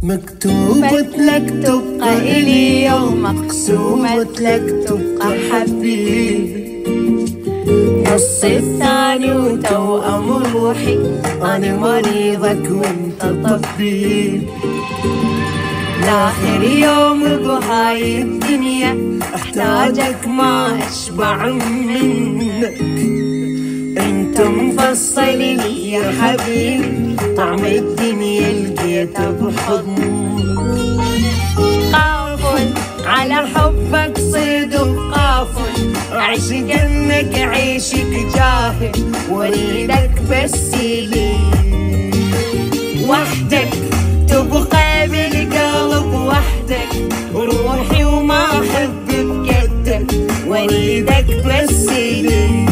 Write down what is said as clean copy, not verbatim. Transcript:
مكتوبة لك تبقى إلي يوم، مقسومة لك تبقى حبيبي. نص الثاني وتوأم روحي، أنا مريضك وانت طبيب. لآخر يوم بهاي الدنيا احتاجك ما أشبع منك. انت مفصل لي يا حبيبي، طعم الدنيا لقيته بحضنك. قافل على حبك صدق قافل، أعشقنك عيشك جاهل، واريدك بس لي وحدك، تبقى بالقلب وحدك، روحي وما أحب بجدك، واريدك بس لي.